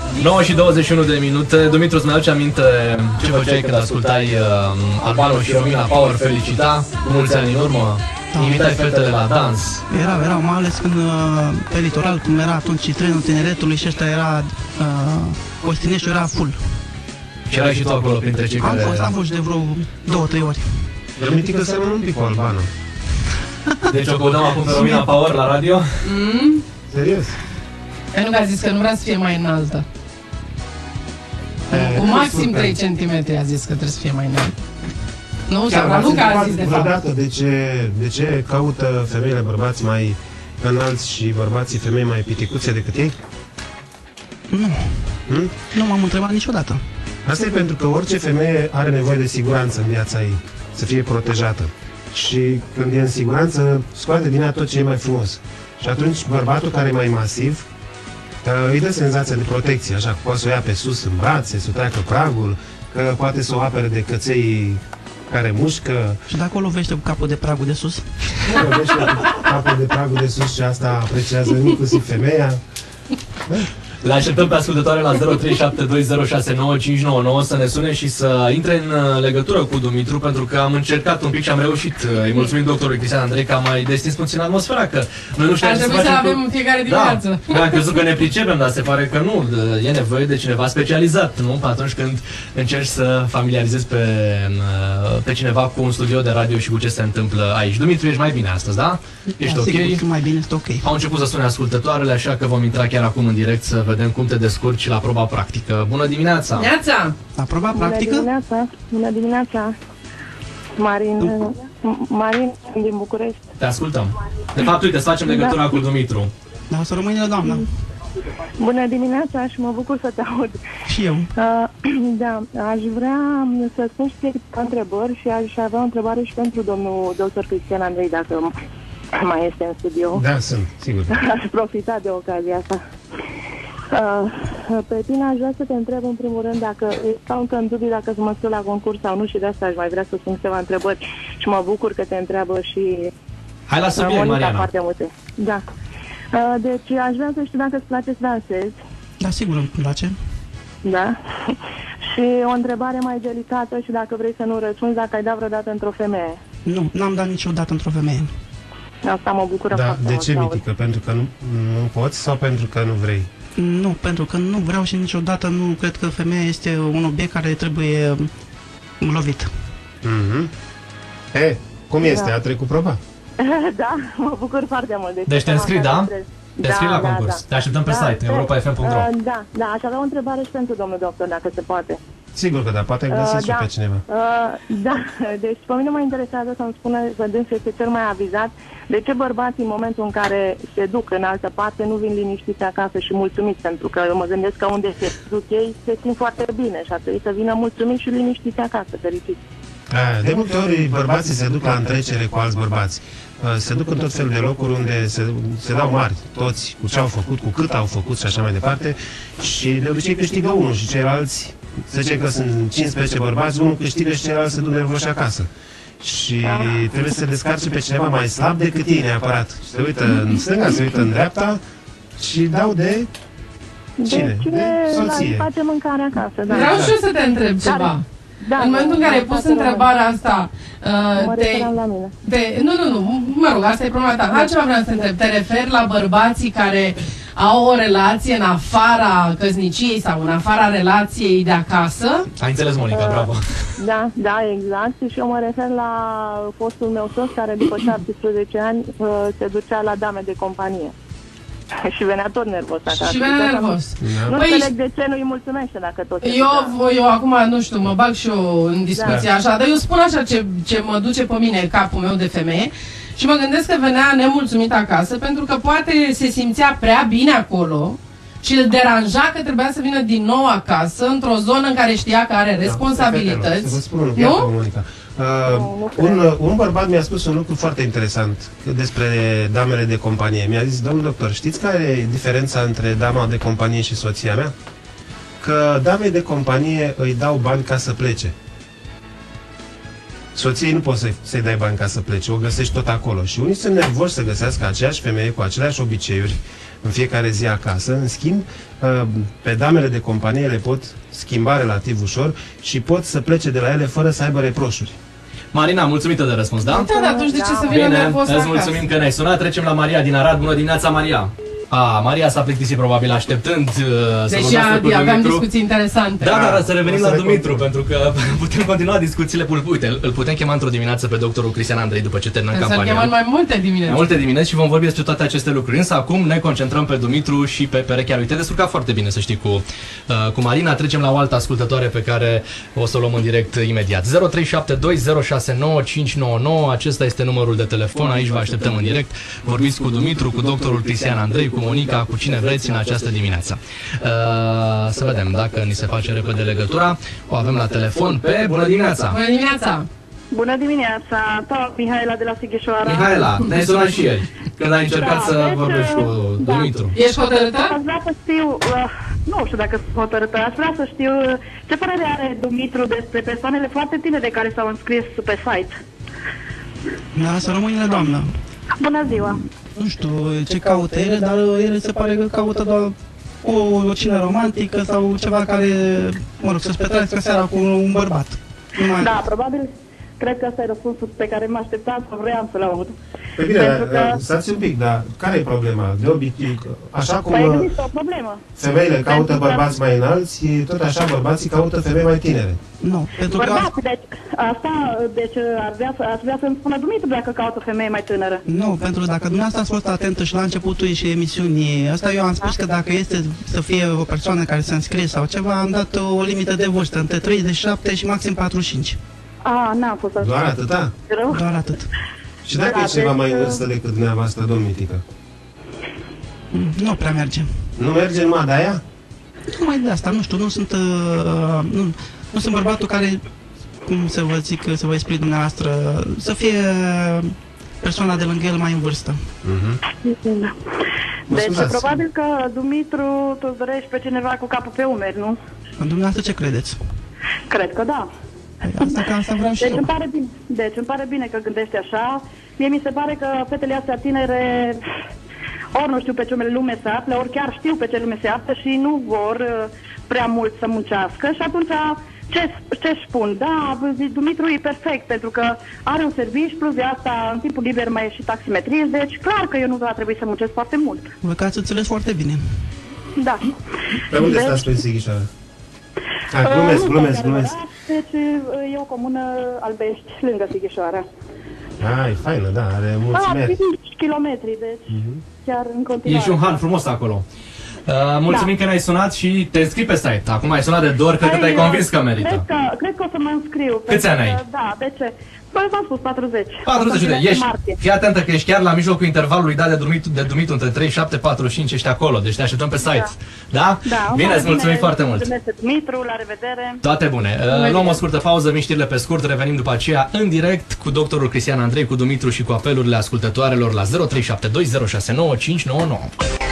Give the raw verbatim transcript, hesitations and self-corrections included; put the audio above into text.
nouă și douăzeci și unu de minute. Dumitru, îți mai aduce aminte ce făceai când ascultai uh, Albano și Romina Power felicita cu mulți ani în urmă? Da. Invitai fetele la dans. Erau, erau, mai ales când uh, pe litoral, cum era atunci trenul tineretului și ăsta era, uh, Costineștiul era full. Și erai și tu acolo printre cei am care... Fost, am fost de vreo două, trei ori. Rămitică seamănă un pic cu Albano. Deci o căutăm acum pe Romina Power la radio? Mm? Serios? E nu că a zis că nu vrea să fie mai înaltă. Cu maxim trei centimetri a zis că trebuie să fie mai înalt. Nu, sau Luca a zis de fapt. Vreodată de ce, de ce caută femeile bărbați mai înalți și bărbații femei mai piticuțe decât ei? Nu. Hmm? Nu m-am întrebat niciodată. Asta e pentru că orice femeie are nevoie de siguranță în viața ei, să fie protejată. Și când e în siguranță, scoate din ea tot ce e mai frumos. Și atunci bărbatul care e mai masiv îi dă senzația de protecție, așa că poate să o ia pe sus în brațe, să o treacă pragul, că poate să o apere de căței care mușcă. Și dacă o lovește cu capul de pragul de sus? O lovește cu capul de pragul de sus și asta apreciază inclusiv femeia. Le așteptăm pe ascultătoare la zero trei șapte doi zero șase nouă cinci nouă nouă să ne sune și să intre în legătură cu Dumitru, pentru că am încercat un pic și am reușit. Îi mulțumim doctorului Cristian Andrei că a mai destins puțin atmosfera, că noi nu știam ar ce să trebui să avem cu... în fiecare dimineață. Da, am crezut că ne pricepem, dar se pare că nu. E nevoie de cineva specializat, nu? Atunci când încerci să familiarizezi pe, pe cineva cu un studio de radio și cu ce se întâmplă aici. Dumitru, ești mai bine astăzi, da? Ești da, ok? Sigur, mai bine, este ok. Au început să sune ascultătoarele, așa că vom intra chiar acum în direct să vedem cum te descurci la proba practică. Bună dimineața! Neața! La proba practică? Bună dimineața! Bună dimineața! Marin, Marin din București. Te ascultăm. De fapt, uite, să facem legătura da. cu Dumitru. Da, să rămâne, doamna. Bună dimineața și mă bucur să te aud. Și eu. Uh, da, aș vrea să spun și câteva întrebări și aș avea o întrebare și pentru domnul doctor Cristian Andrei, dacă mai este în studio. Da, sunt, sigur. Aș profita de ocazia asta. Uh, pe tine aș vrea să te întreb în primul rând dacă stau încă în dubii dacă să mă scriu la concurs sau nu și de asta aș mai vrea să spun câteva întrebări și mă bucur că te întreabă și hai la subiect, Mariana. Foarte multe. Da. Uh, deci aș vrea să știu dacă îți place să dansezi. Da, sigur îmi place. Da. Și o întrebare mai delicată și dacă vrei să nu răspunzi, dacă ai dat vreodată într-o femeie. Nu, n-am dat niciodată într-o femeie. Asta mă bucură da, foarte de mult. ce, Mitică? Pentru că nu, nu poți sau pentru că nu vrei? Nu, pentru că nu vreau și niciodată nu cred că femeia este un obiect care trebuie lovit. Mm-hmm. E, cum este? Da. A trecut proba? Da, mă bucur foarte mult. Deci, deci te înscrii, da? Te înscrii da, la da, concurs. Da. Te așteptăm pe da, site, europa f m punct r o. Uh, da, da, aș avea o întrebare și pentru domnul doctor, dacă se poate. Sigur că da, poate găsești uh, da, pe cineva. Uh, da, deci pe mine mă interesează să-mi spună că dânsul este cel mai avizat. De ce bărbații în momentul în care se duc în altă parte nu vin liniștiți acasă și mulțumiți? Pentru că mă gândesc că unde se duc ei se simt foarte bine și ar trebui să vină mulțumiți și liniștiți acasă, fericiți. A, de multe ori bărbații se duc la întrecere cu alți bărbați. Se duc în tot felul de locuri unde se, se dau mari, toți, cu ce au făcut, cu cât au făcut și așa mai departe. Și de obicei câștigă unul și ceilalți, să zice că sunt cincisprezece bărbați, unul câștigă și ceilalți se duc nervoși acasă. Și trebuie să se descarce pe cineva mai slab decât ei neapărat. Și se uită în stânga, se uită în dreapta și dau de cine? De, cine de soție. face mâncare acasă. Da. Vreau și eu să te întreb ceva. Da, în momentul în care ai pus întrebarea asta, uh, te, la mine. te, nu, nu, nu, mă rog, asta e problema ta. Altceva vreau să te întreb. Te referi la bărbații care au o relație în afara căsniciei sau în afara relației de acasă? Ai înțeles, Monica, uh, bravo. Da, da, exact. Și eu mă refer la fostul meu soț care după șaptesprezece ani uh, se ducea la dame de companie. Și venea tot nervos acasă. Și venea nervos. Nu Păi, înțeleg de ce nu-i mulțumește dacă tot eu, eu acum, nu știu, mă bag și eu în discuția da. așa, dar eu spun așa ce, ce mă duce pe mine capul meu de femeie și mă gândesc că venea nemulțumit acasă pentru că poate se simțea prea bine acolo și îl deranja că trebuia să vină din nou acasă într-o zonă în care știa că are responsabilități. Da, să vă spun un nu? Monica. Uh, un, un bărbat mi-a spus un lucru foarte interesant despre damele de companie. Mi-a zis, domnul doctor, știți care e diferența între dama de companie și soția mea? Că damei de companie îi dau bani ca să plece. Soției nu poți să-i să dai bani ca să plece, o găsești tot acolo. Și unii sunt nervoși să găsească aceeași femeie cu aceleași obiceiuri, în fiecare zi acasă. În schimb, pe damele de companie le pot schimba relativ ușor și pot să plece de la ele fără să aibă reproșuri. Marina, mulțumită de răspuns, da? Da, dar atunci de ce să vină Bine, nervos îți acasă? mulțumim că ne-ai sunat. Trecem la Maria din Arad. Bună dimineața, Maria! A, Maria s-a plictisit probabil așteptând uh, să Deși vorbească cu aveam Dumitru. discuții interesante. Da, dar să revenim o la să le Dumitru, pentru că putem continua discuțiile. Uite, îl putem chema într-o dimineață pe doctorul Cristian Andrei după ce terminăm Să-l campania. chemăm mai multe dimineți. Mai multe dimineți și vom vorbi despre toate aceste lucruri. Însă acum ne concentrăm pe Dumitru și pe perechea lui. Te descurca foarte bine, să știi, cu, uh, cu Marina. Trecem la o altă ascultătoare pe care o să o luăm în direct imediat. zero trei șapte doi zero șase nouă cinci nouă nouă, acesta este numărul de telefon, aici vă așteptăm în direct. Vorbiți cu Dumitru, cu doctorul Cristian Andrei, cu Monica, cu cine vreți în această dimineață. Uh, să vedem dacă ni se face repede legătura. O avem la telefon pe... Bună dimineața! Bună dimineața! Bună dimineața, tot Mihaela de la Sighișoara. Mihaela, ne-ai sunat și ieri, când ai încercat Da, să deci, vorbești cu da. Dumitru. Ești hotărâtă? Aș vrea să știu, uh, nu știu dacă sunt hotărâtă, aș vrea să știu uh, ce părere are Dumitru despre persoanele foarte tinere care s-au înscris pe site. Da, să rămâne, doamnă. Bună ziua! Nu știu ce caută ele, dar ele se pare că caută doar o, o cină romantică sau ceva care, mă rog, să-și petrească seara cu un bărbat. Numai... Da, probabil, cred că ăsta e răspunsul pe care m-a așteptat, vreau să-l aud. Păi bine, Pentru că... stați un pic, dar care e problema? De obicei, așa cum Păi există o problemă. femeile caută Pentru că- bărbați mai înalți, tot așa bărbații caută femei mai tinere. Nu, pentru că... Bărbați, deci, asta, deci ar vrea, să- aș vrea să-mi spună Dumitru dacă caută femeie mai tânără. Nu, pentru că dacă dumneavoastră ați fost atentă și la începutul și emisiunii asta, eu am spus că dacă este să fie o persoană care se înscrie sau ceva, am dat o limită de vârstă, între treizeci și șapte și maxim patruzeci și cinci. A, n-am fost așa. Doar atâta? Rău. Doar atât. Și dacă Da, e ceva deci, mai în uh, vârstă decât dumneavoastră, domn Mitică? Mm, Nu prea merge. Nu merge numai de aia? Numai de asta, nu știu, nu sunt, uh, nu, nu sunt bărbatul care, cum să vă zic, să vă explic dumneavoastră, să fie persoana de lângă el mai în vârstă. Da. Mă Deci, scuzați. probabil că, Dumitru, tu îți dorești pe cineva cu capul pe umeri, nu? Dumneavoastră ce credeți? Cred că da. Păi asta, că asta vreau și Deci eu. îmi pare bine, deci îmi pare bine că gândești așa. Mie mi se pare că fetele astea tinere ori nu știu pe ce lume se află, ori chiar știu pe ce lume se află și nu vor uh, prea mult să muncească. Și atunci ce, ce spun? Da, Dumitru e perfect pentru că are un serviciu, plus de asta în timpul liber mai e și taximetrist, deci clar că eu nu va trebui să muncesc foarte mult. Vă că ați înțeles foarte bine. Da. Pe unde Deci- stați pe Sighișoara? A, Uh, glumesc, nu glumesc, chiar glumesc. adevărat, Deci uh, e o comună Albești, lângă Sighișoara. A, e faină, da, are mulți Ah, metri. cinci kilometri, deci chiar în continuare. E și un han frumos acolo. Uh, mulțumim Da. că ne-ai sunat și te înscrii pe site. Acum ai sunat de două ori, cred că Păi, te-ai uh, convins că merită. Cred că, cred că o să mă înscriu. Câți pentru ani ai? că- Da, de ce? Păi v-am spus, patruzeci. patruzeci de O să ani. fie Ești, martie. fii atentă că ești chiar la mijlocul intervalului dat de dormit, de dormit între treizeci și șapte și patruzeci și cinci, ești acolo, deci te așteptăm pe site. Da? Da, Bine, îți mulțumim foarte mult. Mulțumesc, Dumitru, la revedere. Toate bune. Uh, luăm o scurtă pauză, vin știrile pe scurt, revenim după aceea în direct cu doctorul Cristian Andrei, cu Dumitru și cu apelurile ascultătoarelor la zero trei șapte doi zero șase nouă cinci nouă nouă.